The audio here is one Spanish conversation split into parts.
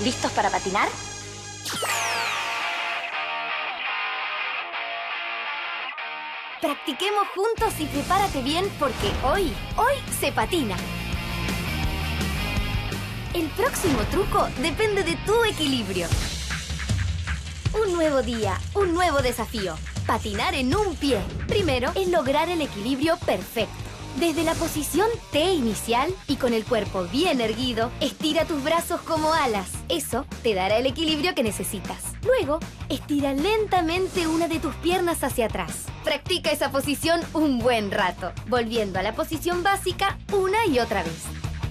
¿Listos para patinar? Practiquemos juntos y prepárate bien porque hoy se patina. El próximo truco depende de tu equilibrio. Un nuevo día, un nuevo desafío. Patinar en un pie. Primero es lograr el equilibrio perfecto. Desde la posición T inicial y con el cuerpo bien erguido, estira tus brazos como alas. Eso te dará el equilibrio que necesitas. Luego, estira lentamente una de tus piernas hacia atrás. Practica esa posición un buen rato, volviendo a la posición básica una y otra vez.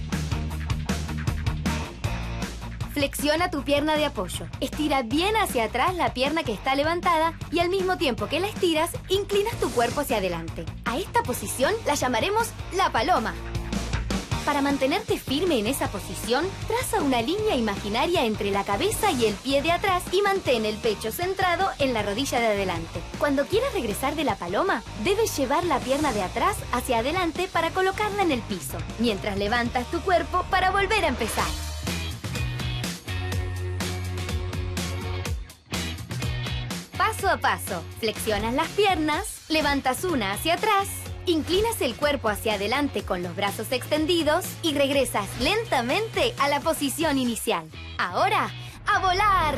Flexiona tu pierna de apoyo. Estira bien hacia atrás la pierna que está levantada y al mismo tiempo que la estiras, inclinas tu cuerpo hacia adelante. A esta posición la llamaremos la paloma. Para mantenerte firme en esa posición, traza una línea imaginaria entre la cabeza y el pie de atrás y mantén el pecho centrado en la rodilla de adelante. Cuando quieras regresar de la paloma, debes llevar la pierna de atrás hacia adelante para colocarla en el piso, mientras levantas tu cuerpo para volver a empezar. Paso a paso, flexionas las piernas, levantas una hacia atrás, inclinas el cuerpo hacia adelante con los brazos extendidos y regresas lentamente a la posición inicial. Ahora, ¡a volar!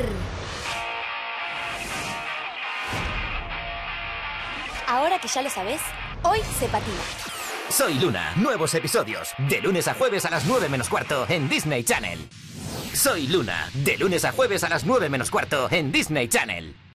Ahora que ya lo sabes, hoy se patina. Soy Luna, nuevos episodios, de lunes a jueves a las 9 menos cuarto en Disney Channel. Soy Luna, de lunes a jueves a las 9 menos cuarto en Disney Channel.